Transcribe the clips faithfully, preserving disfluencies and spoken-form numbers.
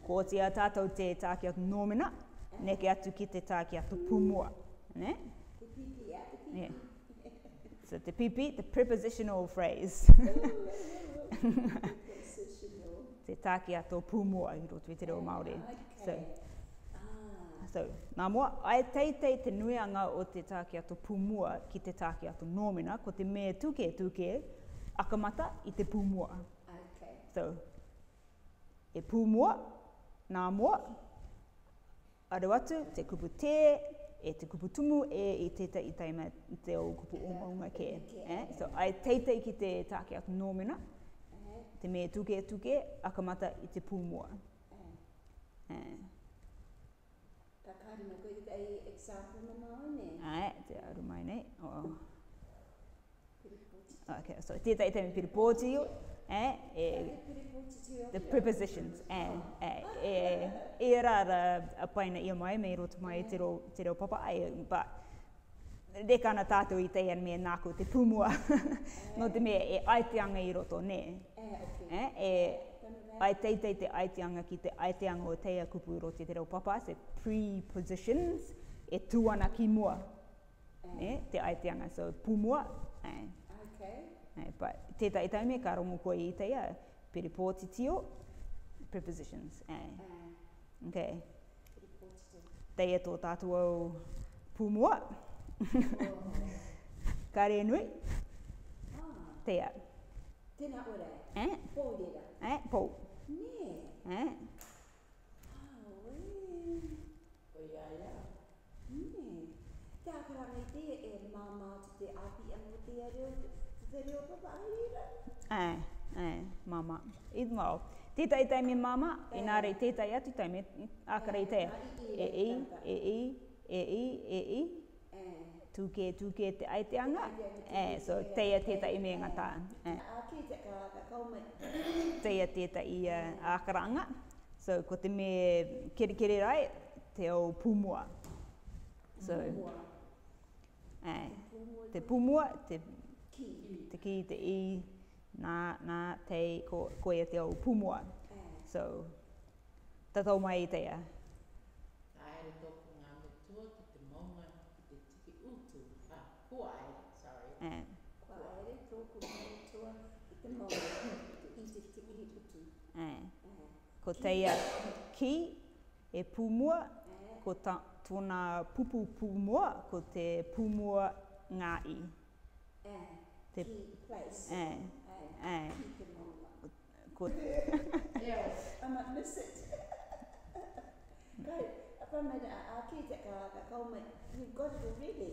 Ko tia tātou te Tākiato nōmina, neke atu ki te Tākiato Pū Mua. Ne? Te pipi, yeah, te pipi. Yeah. So te pipi, the prepositional phrase. Prepositional. Te Tākiato Pū Mua, i roto i te reo Māori. Okay. So, Ah. so, nā mua, ai teitei te nuianga o te Tākiato Pū Mua ki te Tākiato nōmina, ko te me tuke tuke, akamata i te Pū Mua. Okay. So, e Pū Mua, nā mua, aru atu, te kupu te, e te kupu tumu, e i teta i taima te o kupu unga ke. Eh? So, ai teitei ki te Tākiato nōmina, Uh, te me tuke tuke, akamata i te Pū Mua. uh. Eh. Ka karima koe te ai example na mai ne. Ai, te aru mai nei. Oh. Piripoti. Okay, so tētai te me piripōti o, eh, e, Piripoti te o. the prepositions, eh, eh, e, e rara a paina ia mai, me i roto mai te reo, te reo papa, ai, but reka ana tātou i teia me nāko te Pū Mua, no te mea e aiteanga i roto, ne? Eh, okay. Eh, e ai teitei te aiteanga ki te aiteanga o teia kupu i roto i te reo papa, se prepositions, e tuana ki mua, ne? Te aiteanga, so Pū Mua, eh. Okay. Eh, but tētai i taime ka rongo koe i teia, piripōti tio, prepositions, eh. Uh, Okay. piripoti te. Teia tō tātou au Pū Mua, Oh. ka re nui, Ah. teia, Tēnā ora. eh, Pōrera. eh, pō, Ne. eh, Ah, wē. Koia ia. Ne. Te akaranga i te e māmā te te api ango te reo, te reo papa aira. eh, eh, mama. I mau, tētai taime mama, inare tētai atu taime, akara i teia, e i, e i, e i, e i, Eh. tuke tuke te aiteanga, eh, so teia tētai i me ngata, eh. A ke te ka ka kaumai. Teia tētai i uh, ākaranga, so ko te me kere kere rai, te o Pū Mua. So, Mua. eh, Pūmua. te Pū Mua, te, Ki. te ki, te i, nā, nā, tei, ko, koe te o Pū Mua. Eh. So, tatau mai i teia. Aere tōku ngā metua ki te maunga ki te tiki utu. Ah, kua aere, sorry. Eh, Kua aere tōku mātua i te maua i te tiki utu. eh. Eh. Ko teia ki, e Pū Mua, Eh. ko ta, tōna pupu Pū Mua, ko te Pū Mua ngā i. Eh. Te- Ki place. Eh, Eh. eh, Ki te maua. ko, Yeah. I might miss it. Kai, apa mai a a ke te ka ka kaumai. You've got it already.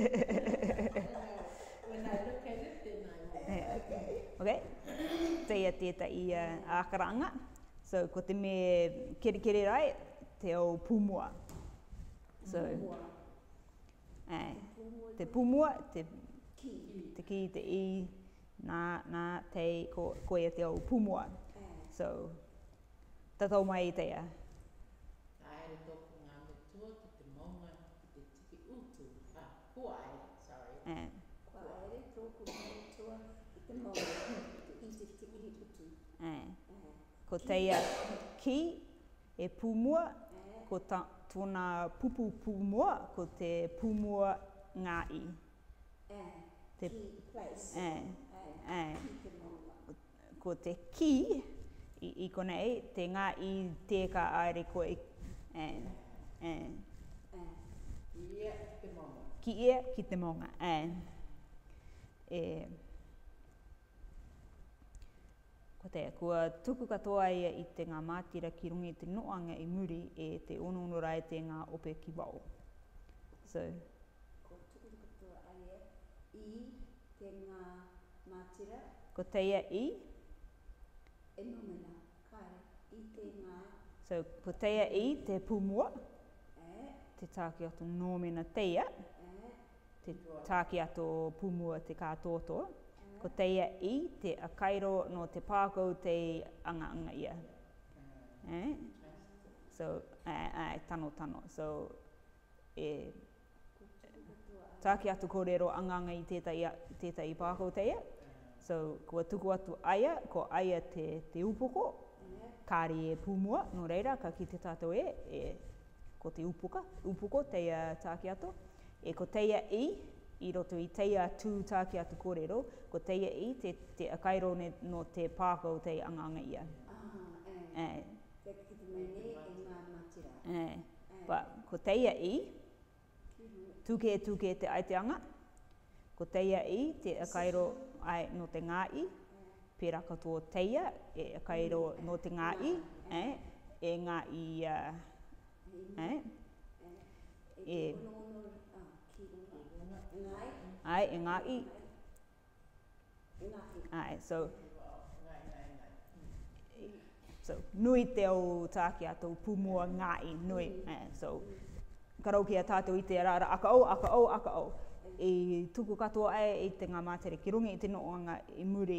When I look at it, then I will. eh, Okay. okay? Teia tētai i uh, ākaranga. So, ko te me kere kere rai, te o Pū Mua. So, Mua. eh, Pūmua. te Pū Mua, te, Ki. te ki, te i, nā, nā, tei, ko, koe te o Pū Mua. Eh. So, tatau mai i teia. Aere tōku ngā metua ki te maunga ki te tiki utu. Ah, kua aere, sorry. Eh, Kua aere tōku mātua i te maua i te tiki utu. eh. Eh. Ko teia ki, e Pū Mua, Eh. ko ta, tōna pupu Pū Mua, ko te Pū Mua ngā i. Eh. Te- Ki place. Eh, Eh. eh. Ki te maua. Ko te ki, i, i konei, te ngā i te ka aere koe, eh, eh. Eh. Ia, te maunga. Ki ia, ki te monga, eh. E, ko te, kua tuku katoa ia i te ngā mātira ki rungi te noanga i muri e te ono rai te ngā ope ki wau. So, Ko tuku katoa aia i te ngā mātira ko teia i, e nomina. Kāre, i te ngā so ko teia i te Pū Mua, e, te Tākiato nōmina teia, e, te Tākiato Pū Mua te kātoto, ko teia i te akairo no te pākau te anga anga ia. Eh? So, eh, eh, tano tano. So, e, ko tuku katoa aia. Tākiato kōrero anga anga i tētai, tētai pākau teia. So, kua tuku atu aia, ko aia te, te upoko, kāri e Pū Mua, no reira, ka ki te tātou e, e ko te upuka, upuko, teia Tākiato, e ko teia i, i roto i teia tū Tākiato kōrero, ko teia i te, te akairo ne, no te pākau te anganga ia. Ah, e. Te ki te mene e ngā matira. E. But ko teia i, tuke tuke te aiteanga, ko teia i te akairo ai no te ngāi, pērā katoa teia e akairo no te ngāi, e, e ngāi, uh, e, e, ai, e ngāi, ai, so, so, nui te o Tākiato Pū Mua ngāi, nui, eh, so, karau kia tātou i te rara, aka au, aka au, aka au. I tuku katoa ai i te ngā mātere ki rungi i te noanga i muri,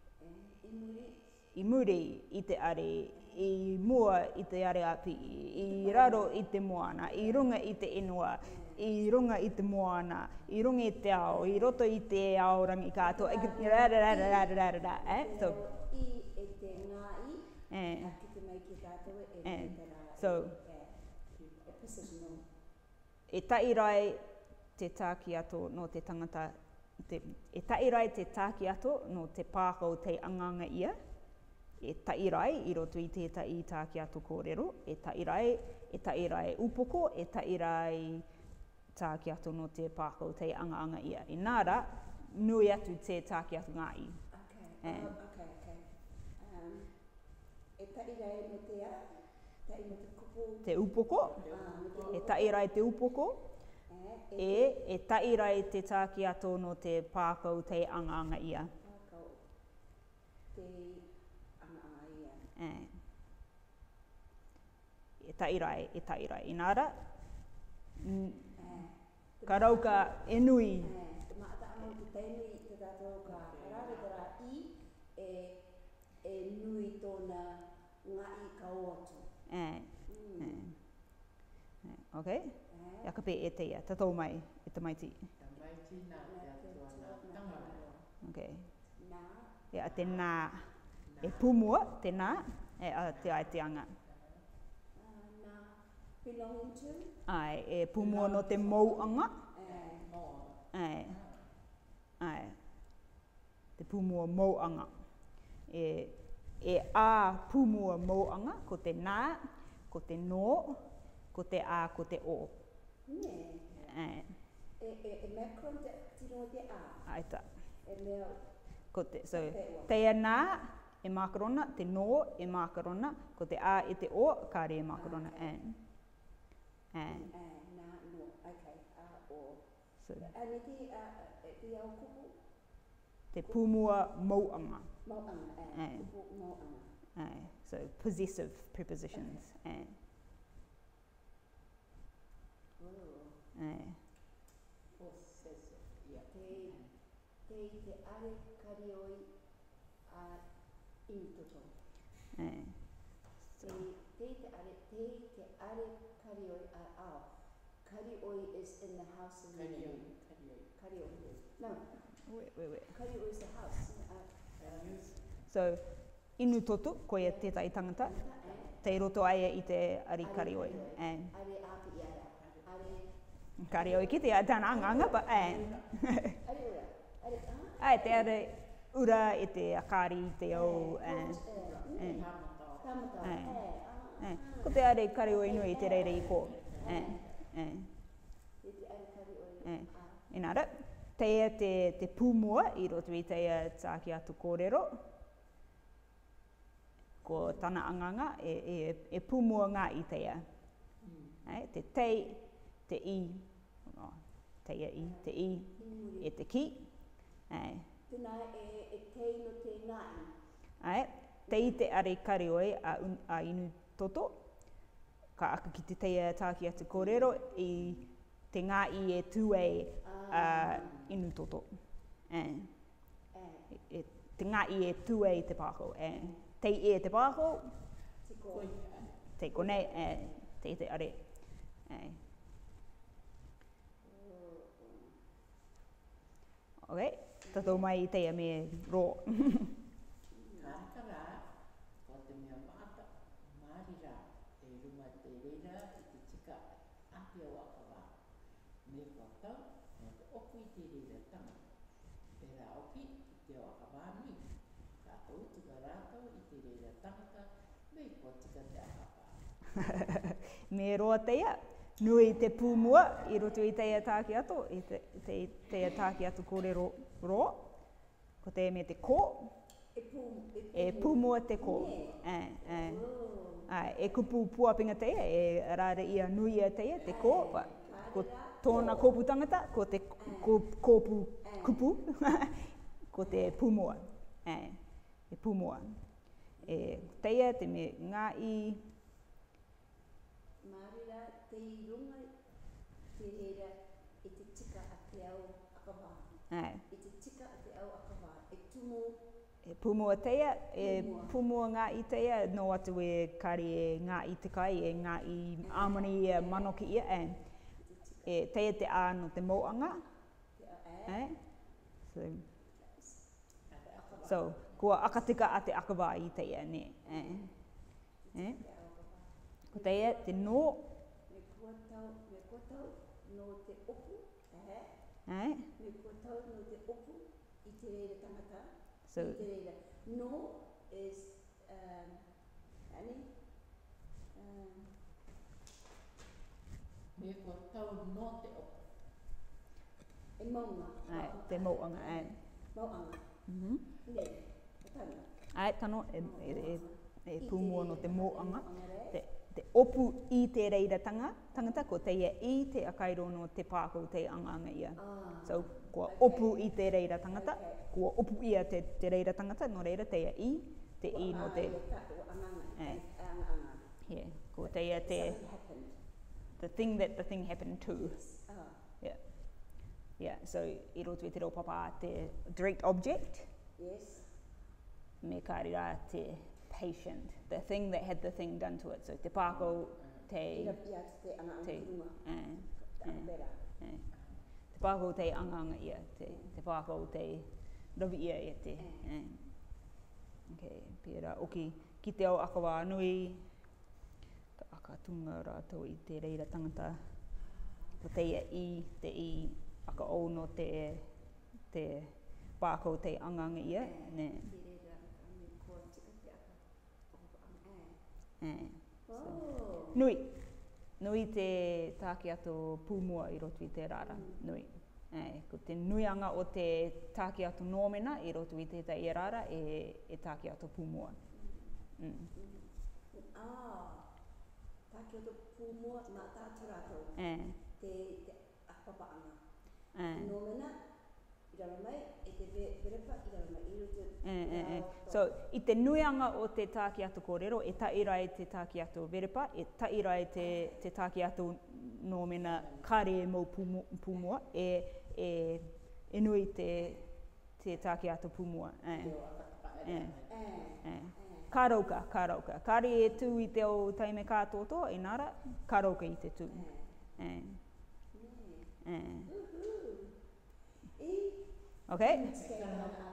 i muri i te are, i mua i te are api, i raro i te moana, i runga i te inua, i runga i te moana, i runga i te ao, i roto i te ao rangi katoa, i rara rara rara rara rara, eh? So, I e te ngāi, eh, a ki te mai ki tātou e eh, te rā, so, e positional. e tairai te Tākiato no te tangata, te, e tairai te Tākiato no te pākau te anganga ia, e tairai i roto i tētai Tākiato kōrero, e tairai, e tairai upoko, e tairai Tākiato no te pākau te anganga ia. I nāra, nui atu te Tākiato ngāi. Okay, Eh. uh, okay, okay. Um, e tairai no te a, tai no te kupu. Te upoko, Ah, no te e tairai te upoko, Eh, e, e tairai te Tākiato no te pākau te anganga ia. Pākau te anga ia. Eh. E tairai, e tairai. I nāra, n- Eh, ka rauka e nui. Eh, te maata anō te teini te tātou ka rāre te rā i, e, e nui tōna ngai ka oatu. Eh. Mm. Eh. Eh. Ok? Eh, Ia ka pē e teia, tatou mai, e te maiti. Tamaiti nā te atua nā tangara. Ok. Nā, Ia te nā, e Pū Mua, te nā, e a te aiteanga. uh, nā belonging to, Ai, e Pū Mua no te mauanga. eh, Ai. Ai. Te Pū Mua mauanga. E, e a Pū Mua mauanga, ko te nā, ko te nō, ko te a, ko te o. ne, Ai. e, e, e macron te tino te a, Aita. e mea, Ko te, so, Te o. teia nā e makarona, te nō e makarona, ko te a e te o, kāre e makarona. Ah, Ai. Ai. eh, nā, no, okay, a, o. So, Ane te, a, e te au kupu, te Pū Mua mauanga. mauanga, Eh. eh, kupu mauanga. Ai. So, possessive prepositions. Ai. Oh. Ai. Possessive, ia. Te, te te are karioi a intoto. Ai. Te, te te are, te te are karioi a ao. Karioi is in the house of Karioi, living. karioi. Karioi. No, Wait, wait, wait. karioi is the house. Uh, Karioi. So, inu totu, koe tētai tangata, te roto aia i te ari karioi. Ai. are api iara. Are, Karioi ki te tāna anganga, but ai. are ura. Are, ah, Ai, te are ura e te akari i te au. Ai. eh, Ai. Tamatau. Tamatau. Ai. Eh, Ai. ah, Ko te are karioi nui i te reire i ko. Ai. Ai. te te are karioi Ai. a. Inara, teia te, te Pū Mua i roto i teia Tākiato kōrero. Ko tana anganga e, e, e Pū Mua ngā i teia. Ai, te tei, te i, oh, teia i, te i, Inuri. e te ki. Ai. Tēnā e, e tei no te ngai. Ai, te i te are karioi a, un, a inu toto. Ka aka ki te teia Tākiato kōrero i te ngā i e tūei a inu toto. Ai. Eh, E, te ngā i e tūei te pākau. Ai. Te i e te pākau, te ko. te konei, ai. Te i te are. Ai. Ok, tatou mai i teia me ro. Karaka rā, ko te mea maata, runga te reira i te tika ake o akawa. Me kua tau, no te opu i te reira tanga. Pera oki i te o akawa nui. Ka tau tuka rātau i te reira tangata, me kua tika te akapa. Me roa teia, nui te pū mua i roto i teia Tākiato, i te, te, teia Tākiato kōrero roa. Ko teia me te kō. E pū, E pū mua te kō. E, e. Ai, e kupu puapinga teia, e rāra ia nui ia teia, te kō. Ko tōna kōpu tangata, ko te kōpu kupu, ko te pū mua. E, e pū mua. E teia te me ngā i... Māori rā, te i runga, te reira, e te tika a te au akawa. Ai. E te tika a te au akawa. E tumu... E pū mua teia, e pū mua ngā i teia, no atu e kari e ngā i te kai, e ngā i āmani ia manoki ia, e, e teia te ā no te moanga. E? So, so, kua akatika a te akawa i teia, ne. E? E? Ko teia te nō. Me kua tau, me kua tau no te opu, e? E? Me kua tau no te opu i te reira tangata. So, I te reira. No is, um, ani? Um, Me kua tau no te opu. e maunga. ai, te moanga, ai. Mauanga. Mhm. Ne, e tana. Ai, tano, e, e, e, e pū mua no te moanga. Te... Te, te opu i te reira tanga, tangata, ko teia i te akairo no te pākau te anganga ia. Ah, So, kua okay. opu i te reira tangata, Okay. kua opu ia te, te reira tangata, no reira teia i, te i no te... Anganga. Eh. Anganga. Yeah, ko teia te... Something happened. The thing that the thing happened to. Ah, Yeah. Yeah, so i roto i te reo papa te direct object, yes. me kāri rā te patient, the thing that had the thing done to it. So te pākau te... Ira pia te anganga te runga. eh, Ta eh, pera. eh. Te pākau te anganga ia, te, te pākau te rawi ia ia te... Eh. Okay, pērā, oki, ki te au akawa anui, ka aka tunga rātou i te reira tangata, ko teia i, te i, aka au no te, te pākau te anganga ia, ne. Te reira, me kua tika te aka. Eh. Oh. Nui. Nui te Tākiato Pū Mua i roto i te rara. Nui. Eh, ko te nuianga o te Tākiato nōmena i roto i te tai rara e, e Tākiato Pū Mua. Mm. Ah, Tākiato Pū Mua mā tātu rātou. Eh. Te, te apapaanga. Eh. Nōmena, i rara mai, e te verepa, i rara mai, i roto. Eh, eh, eh. So, i te nuianga o te Tākiato kōrero, e taira e te Tākiato verepa, e taira e te, te Tākiato nōmena kare mō Pū Mua, Pū Mua, e, e, e nui te, te Tākiato Pū Mua. Eh. Eh. Eh, Eh. Kārauka, kārauka. Kāre e tū i te o taime kātoto, e nara, kārauka i te tū. Eh. ne. Eh. Uhu. I, Okay? te ana